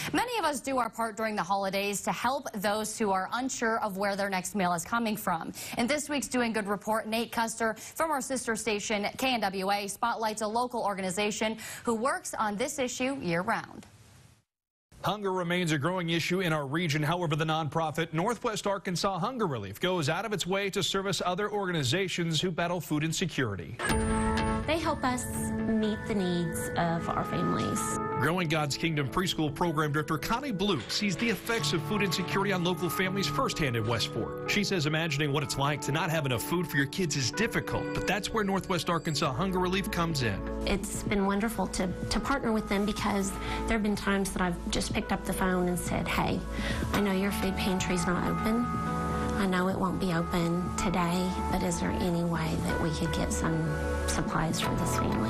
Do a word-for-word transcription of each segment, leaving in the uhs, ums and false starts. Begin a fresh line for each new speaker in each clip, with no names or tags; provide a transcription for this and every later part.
Many of us do our part during the holidays to help those who are unsure of where their next meal is coming from. In this week's Doing Good report, Nate Custer from our sister station K N W A spotlights a local organization who works on this issue year-round.
Hunger remains a growing issue in our region. However, the nonprofit Northwest Arkansas Hunger Relief goes out of its way to service other organizations who battle food insecurity.
They help us meet the needs of our families.
Growing God's Kingdom Preschool Program Director Connie Blue sees the effects of food insecurity on local families firsthand in West Fork. She says imagining what it's like to not have enough food for your kids is difficult, but that's where Northwest Arkansas Hunger Relief comes in.
It's been wonderful to, to partner with them because there have been times that I've just picked up the phone and said, hey, I know your food pantry's not open. I know it won't be open today, but is there any way that we could get some supplies for this family?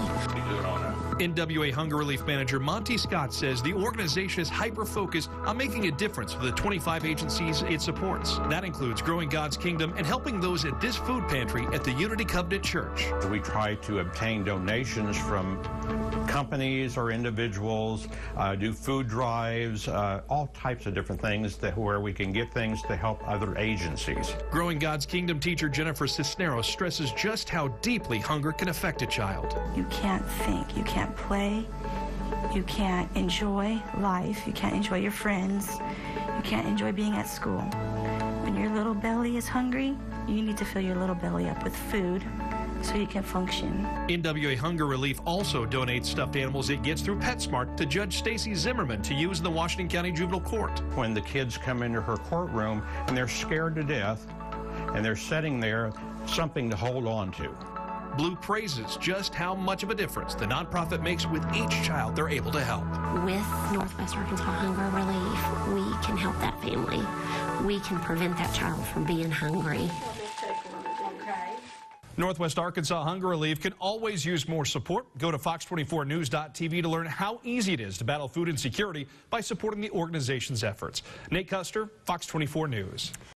N W A Hunger Relief Manager Monty Scott says the organization is hyper-focused on making a difference for the twenty-five agencies it supports. That includes Growing God's Kingdom and helping those at this food pantry at the Unity Covenant Church.
We try to obtain donations from companies or individuals, uh, do food drives, uh, all types of different things that where we can get things to help other agencies.
Growing God's Kingdom teacher Jennifer Cisneros stresses just how deeply hunger can affect a child.
You can't think, you can't play, you can't enjoy life, you can't enjoy your friends, you can't enjoy being at school. When your little belly is hungry, you need to fill your little belly up with food so you can function.
N W A Hunger Relief also donates stuffed animals it gets through PetSmart to Judge Stacy Zimmerman to use in the Washington County Juvenile Court.
When the kids come into her courtroom and they're scared to death and they're sitting there, something to hold on to.
Blue praises just how much of a difference the nonprofit makes with each child they're able to help.
With Northwest Arkansas Hunger Relief, we can help that family. We can prevent that child from being hungry.
Northwest Arkansas Hunger Relief can always use more support. Go to fox twenty-four news dot t v to learn how easy it is to battle food insecurity by supporting the organization's efforts. Nate Custer, Fox twenty-four News.